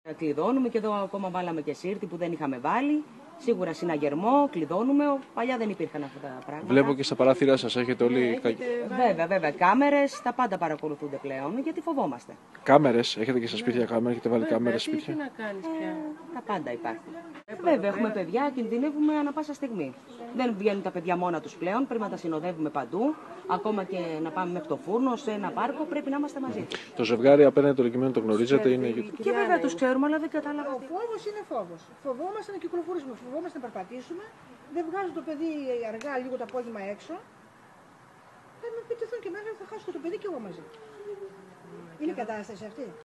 Κλειδώνουμε και εδώ ακόμα βάλαμε και σύρτη που δεν είχαμε βάλει. Σίγουρα συναγερμό, κλειδώνουμε. Παλιά δεν υπήρχαν αυτά τα πράγματα. Βλέπω και στα παράθυρά σας έχετε όλοι. Βέβαια. Κάμερες, τα πάντα παρακολουθούνται πλέον γιατί φοβόμαστε. Κάμερες, έχετε και στα σπίτια κάμερα, έχετε βάλει κάμερες σπίτια. Τι να κάνεις πια. Τα πάντα υπάρχουν. Βέβαια, έχουμε παιδιά, κινδυνεύουμε ανά πάσα στιγμή. Δεν βγαίνουν τα παιδιά μόνα τους πλέον, πρέπει να τα συνοδεύουμε παντού. Ακόμα και να πάμε μέχρι το φούρνο, σε ένα πάρκο, πρέπει να είμαστε μαζί τους. Το ζευγάρι απέναντι το κειμένο το γνωρίζετε, είναι. Και βέβαια τους ξέρουμε, αλλά δεν κατάλαβα. Ο φόβος είναι φόβος. Φοβόμαστε να κυκλοφορήσουμε, φοβόμαστε να περπατήσουμε. Δεν βγάζω το παιδί αργά λίγο το απόγευμα έξω. Θα με επιτεθούν και μέσα, θα χάσω το παιδί και εγώ μαζί. Είναι η κατάσταση αυτή.